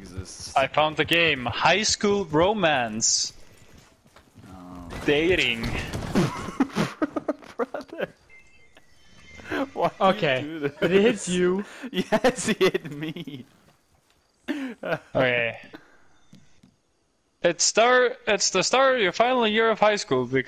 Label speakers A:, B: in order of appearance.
A: exists.
B: I found the game. High School Romance.
A: Oh.
B: Dating.
A: Brother. Why
C: Okay,
A: do you do this?
C: did it hit you?
A: Yes, he hit me.
B: Okay. It's the start of your final year of high school.